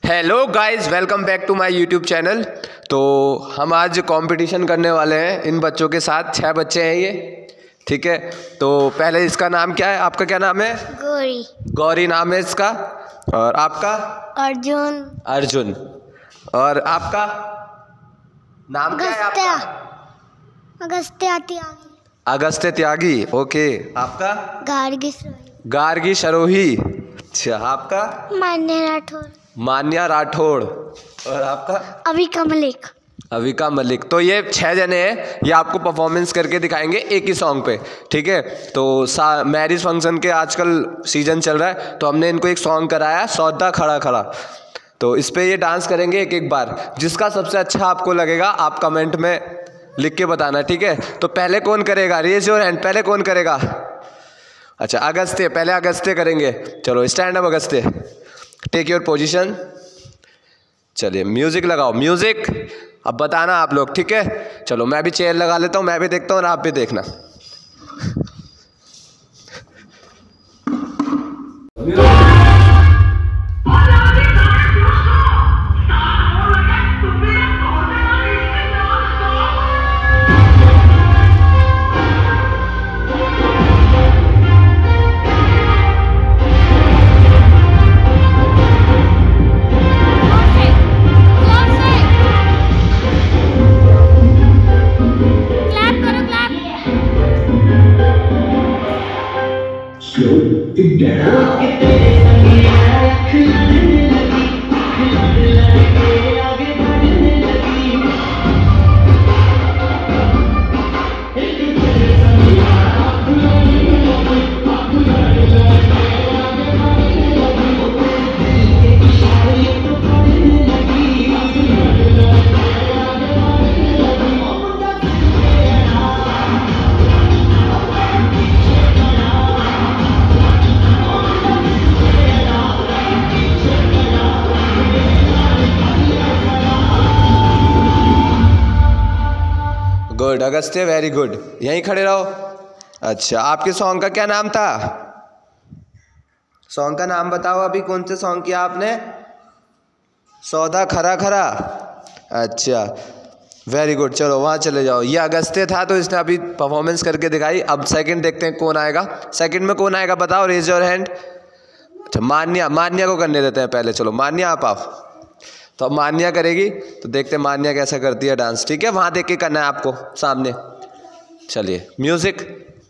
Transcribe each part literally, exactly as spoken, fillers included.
Hello guys, welcome back to my YouTube channel. तो हम आज कंपटीशन करने वाले हैं इन बच्चों के साथ। छह बच्चे हैं ये, ठीक है। तो पहले इसका नाम क्या है? आपका क्या नाम है? गौरी। गौरी नाम है इसका। और आपका? अर्जुन। अर्जुन। और आपका नाम क्या है आपका? अगस्त्य त्यागी। अगस्त्य त्यागी, ओके। आपका? गार्गी। गार्गी शरोही। अच्छा, आपका? मान्या राठौड़। मान्या राठौड़। और आपका? अविका मलिक। अविका मलिक। तो ये छह जने हैं, ये आपको परफॉर्मेंस करके दिखाएंगे एक ही सॉन्ग पे, ठीक है। तो मैरिज फंक्शन के आजकल सीजन चल रहा है, तो हमने इनको एक सॉन्ग कराया, सौदा खड़ा खड़ा। तो इस पे ये डांस करेंगे एक एक बार। जिसका सबसे अच्छा आपको लगेगा आप कमेंट में लिख के बताना, ठीक है। तो पहले कौन करेगा? Raise your hand. पहले कौन करेगा? अच्छा, अगस्त्य। पहले अगस्त्य करेंगे। चलो stand up Agastya, take your position. चलिए म्यूजिक लगाओ, म्यूजिक। अब बताना आप लोग, ठीक है। चलो मैं भी चेयर लगा लेता हूँ, मैं भी देखता हूँ और आप भी देखना। Good Agastya, very good. यहीं खड़े रहो। अच्छा, आपके सॉन्ग का क्या नाम था? सॉन्ग का नाम बताओ। अभी कौन से सॉन्ग किया आपने? सौदा खरा खरा। अच्छा, वेरी गुड। चलो वहाँ चले जाओ। ये अगस्त्य था, तो इसने अभी परफॉर्मेंस करके दिखाई। अब सेकंड देखते हैं कौन आएगा। सेकंड में कौन आएगा बताओ, रेज योर हैंड। अच्छा, मान्या। मान्या को करने देते हैं पहले। चलो मान्या आप आओ। तो अब मान्या करेगी, तो देखते हैं मान्या कैसा करती है डांस, ठीक है। वहाँ देख के करना है आपको, सामने। चलिए म्यूजिक।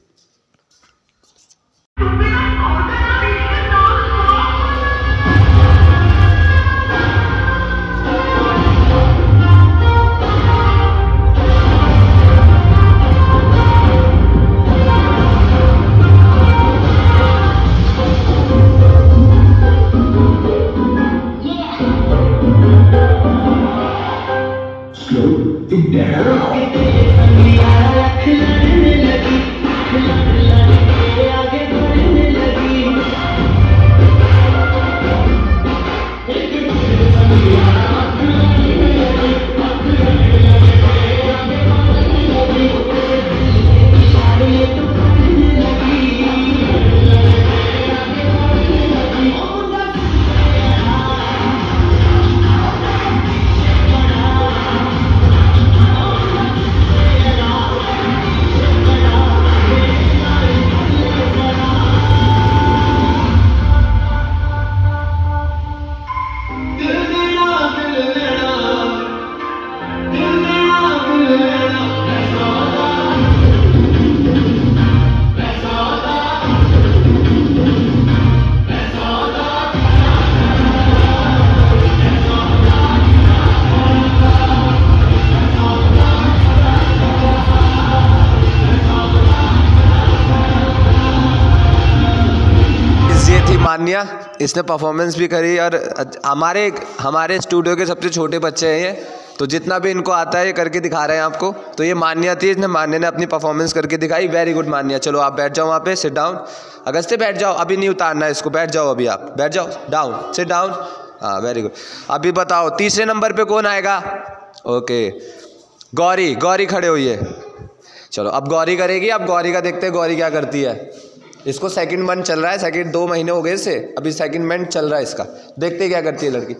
मान्या, इसने परफॉर्मेंस भी करी। और हमारे हमारे स्टूडियो के सबसे छोटे बच्चे हैं ये, तो जितना भी इनको आता है ये करके दिखा रहे हैं आपको। तो ये मान्या थी, इसने मान्या ने अपनी परफॉर्मेंस करके दिखाई। Very good Manya. चलो आप बैठ जाओ वहाँ पे, सिट डाउन। अगस्त्य बैठ जाओ, अभी नहीं उतारना है इसको, बैठ जाओ अभी। आप बैठ जाओ, डाउन, सिट डाउन। हाँ वेरी गुड। अभी बताओ तीसरे नंबर पे कौन आएगा? ओके, गौरी। गौरी खड़े हुई है। चलो अब गौरी करेगी। अब गौरी का देखते हैं गौरी क्या करती है। इसको सेकंड मंथ चल रहा है, सेकंड दो महीने हो गए इसे, अभी सेकंड मंथ चल रहा है इसका। देखते क्या करती है लड़की।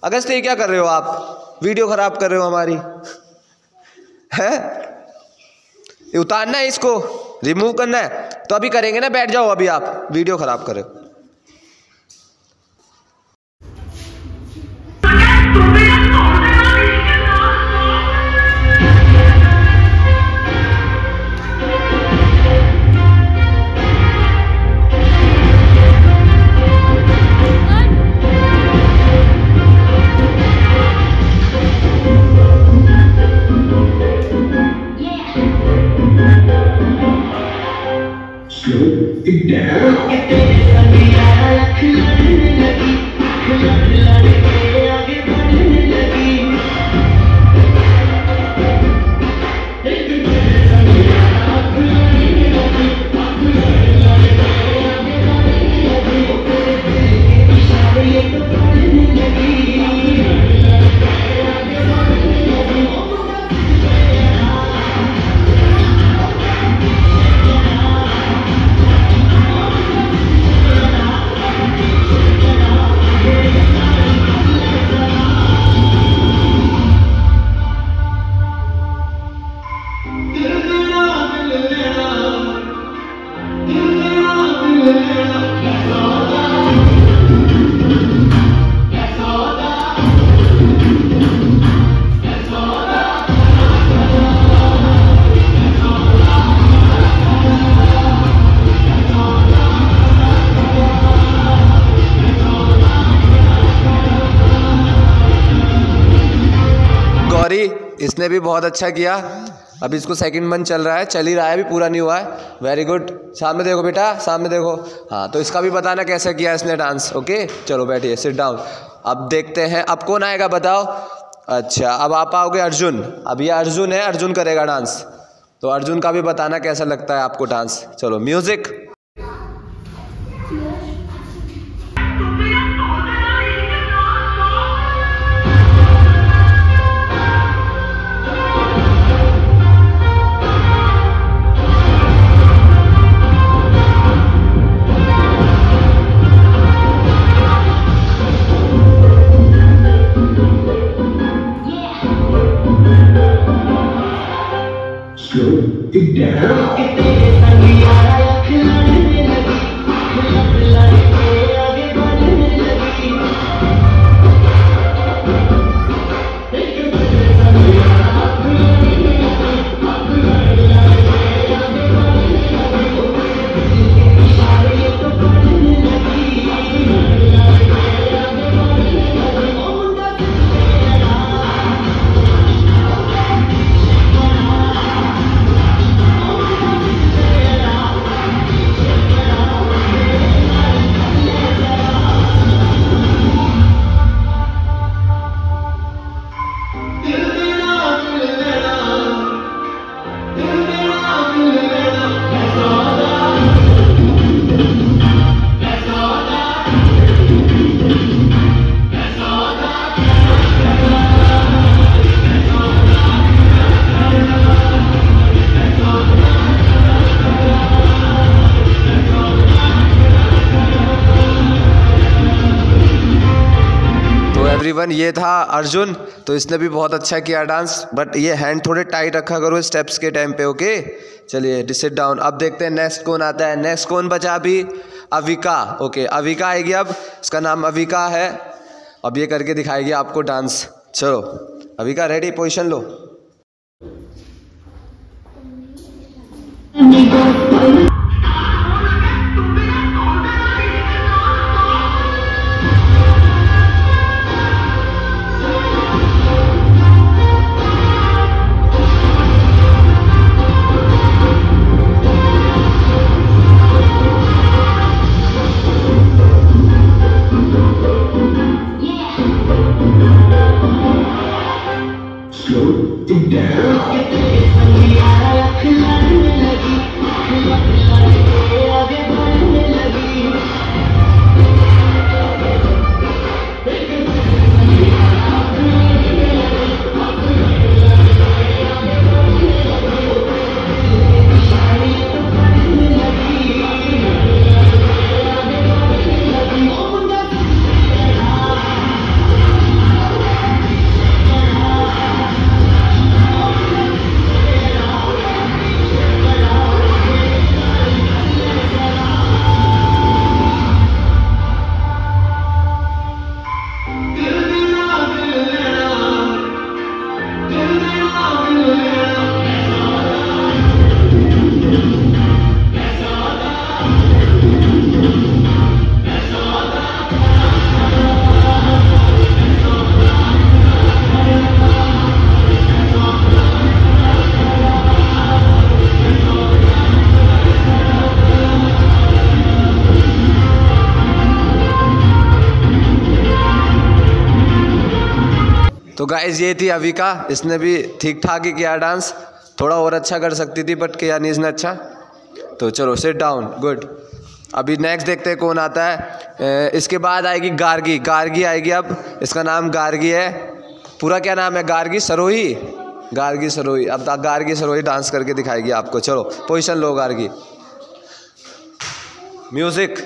अगस्त ये क्या कर रहे हो आप? वीडियो खराब कर रहे हो हमारी, है? ये उतारना है, इसको रिमूव करना है तो अभी करेंगे ना, बैठ जाओ अभी, आप वीडियो खराब कर रहे हो। इसने भी बहुत अच्छा किया। अभी इसको सेकंड मंथ चल रहा है, चल ही रहा है, अभी पूरा नहीं हुआ है। Very good. सामने देखो बेटा, सामने देखो। हाँ, तो इसका भी बताना कैसे किया इसने डांस। ओके, चलो बैठिए, सिट डाउन। अब देखते हैं अब कौन आएगा, बताओ। अच्छा, अब आप आओगे अर्जुन। अब ये अर्जुन है, अर्जुन करेगा डांस। तो अर्जुन का भी बताना कैसा लगता है आपको डांस। चलो म्यूजिक। एवरीवन, ये था अर्जुन। तो इसने भी बहुत अच्छा किया डांस, बट ये हैंड थोड़े टाइट रखा करो स्टेप्स के टाइम पे। ओके, चलिए सिट डाउन। अब देखते हैं नेक्स्ट कौन आता है। नेक्स्ट कौन बचा अभी? अविका। ओके, अविका आएगी अब। इसका नाम अविका है। अब ये करके दिखाएगी आपको डांस। चलो अविका, रेडी, पोजीशन लो। तो गाइस ये थी अविका, इसने भी ठीक ठाक ही किया डांस, थोड़ा और अच्छा कर सकती थी बट किया नहीं इसने अच्छा। तो चलो सिट डाउन, गुड। अभी नेक्स्ट देखते हैं कौन आता है। इसके बाद आएगी गार्गी, गार्गी आएगी अब, इसका नाम गार्गी है, पूरा क्या नाम है गार्गी सरोही, गार्गी सरोही। अब गार्गी सरोही डांस करके दिखाएगी आपको। चलो पोजीशन लो गार्गी, म्यूजिक।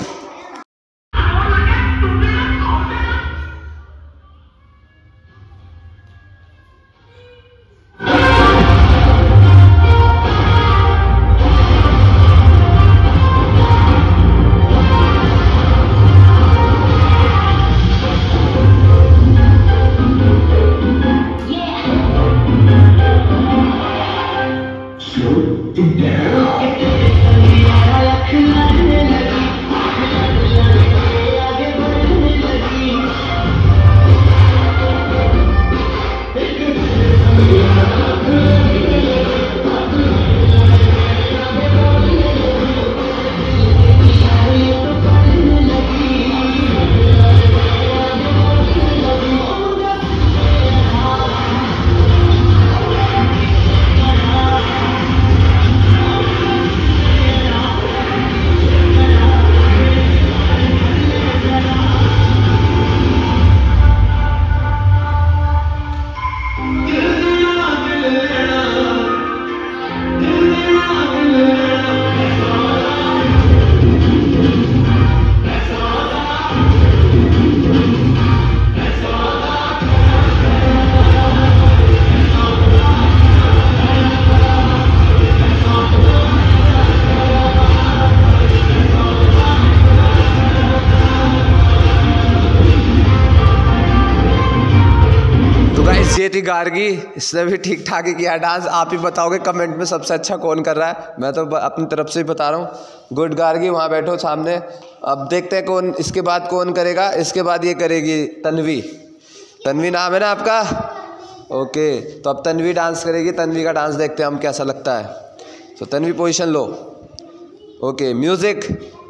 ये थी गार्गी, इसने भी ठीक ठाक ही किया डांस। आप ही बताओगे कमेंट में सबसे अच्छा कौन कर रहा है, मैं तो अपनी तरफ से ही बता रहा हूँ। गुड गार्गी, वहाँ बैठो सामने। अब देखते हैं कौन इसके बाद कौन करेगा। इसके बाद ये करेगी तन्वी, तन्वी नाम है ना आपका, ओके। तो अब तन्वी डांस करेगी, तन्वी का डांस देखते हैं हम कैसा लगता है। तो तन्वी पोजीशन लो, ओके म्यूजिक।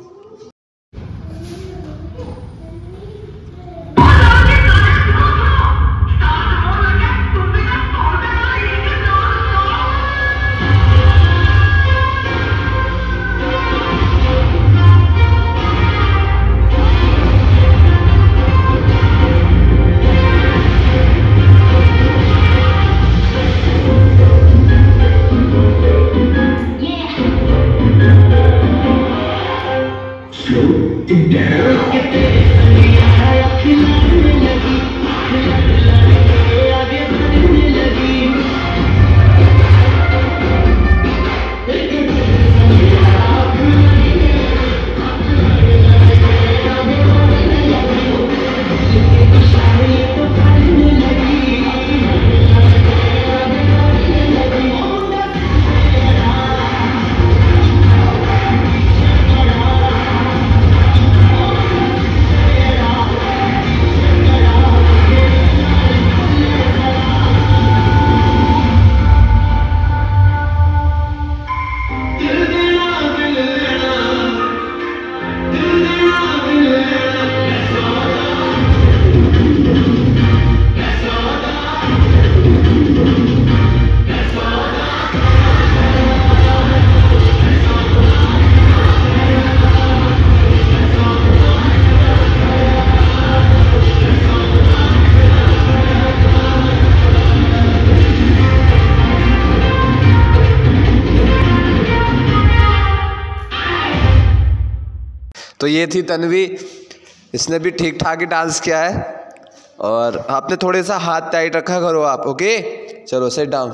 तो ये थी तन्वी, इसने भी ठीक ठाक ही डांस किया है। और आपने थोड़े सा हाथ टाइट रखा करो आप, ओके। चलो सेट डाउन।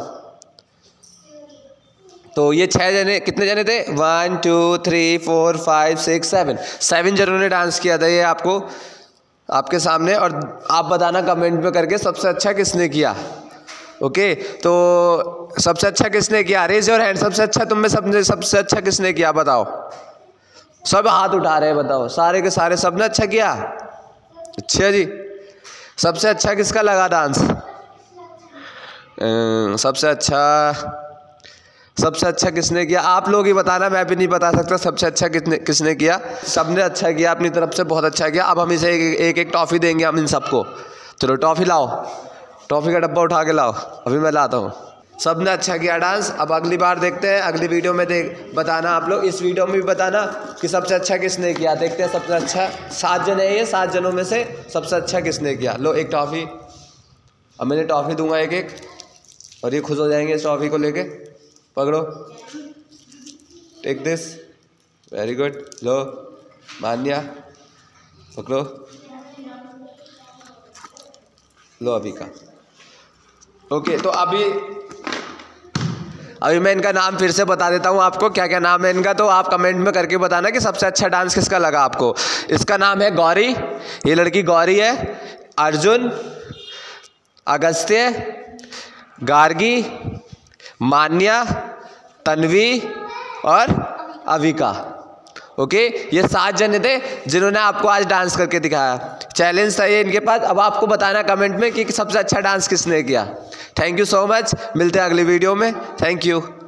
तो ये छः जने, कितने जने थे, one two three four five six seven, seven जनों ने डांस किया था ये आपको आपके सामने। और आप बताना कमेंट में करके सबसे अच्छा किसने किया, ओके। तो सबसे अच्छा किसने किया, रेज योर हैंड। सबसे अच्छा तुम में सबने सबसे अच्छा किसने किया बताओ। सब हाथ उठा रहे हैं, बताओ सारे के सारे सबने अच्छा किया। अच्छा जी, सबसे अच्छा किसका लगा डांस, सबसे अच्छा सबसे अच्छा किसने किया, आप लोग ही बताना, मैं भी नहीं बता सकता सबसे अच्छा किसने किसने किया। सबने अच्छा किया अपनी तरफ से, बहुत अच्छा किया। अब हम इसे एक एक, एक टॉफ़ी देंगे हम इन सबको। चलो टॉफ़ी लाओ, टॉफ़ी का डब्बा उठा के लाओ, अभी मैं लाता हूँ। सब ने अच्छा किया डांस। अब अगली बार देखते हैं, अगली वीडियो में देख बताना आप लोग, इस वीडियो में भी बताना कि सबसे अच्छा किसने किया। देखते हैं सबसे अच्छा, सात जने हैं ये, सात जनों में से सबसे अच्छा किसने किया। लो एक टॉफ़ी, अब मैंने टॉफ़ी दूंगा एक एक, और ये खुश हो जाएंगे इस टॉफ़ी को लेके। पकड़ो, टेक दिस, वेरी गुड। लो मान्या, पकड़ो, लो अभी का। ओके, तो अभी अभी मैं इनका नाम फिर से बता देता हूँ आपको, क्या क्या नाम है इनका, तो आप कमेंट में करके बताना कि सबसे अच्छा डांस किसका लगा आपको। इसका नाम है गौरी, ये लड़की गौरी है। अर्जुन, अगस्त्य, गार्गी, मान्या, तन्वी और अविका। ओके, ये सात जने थे जिन्होंने आपको आज डांस करके दिखाया। चैलेंज था ये इनके पास। अब आपको बताना कमेंट में कि सबसे अच्छा डांस किसने किया। थैंक यू सो मच, मिलते हैं अगली वीडियो में। Thank you.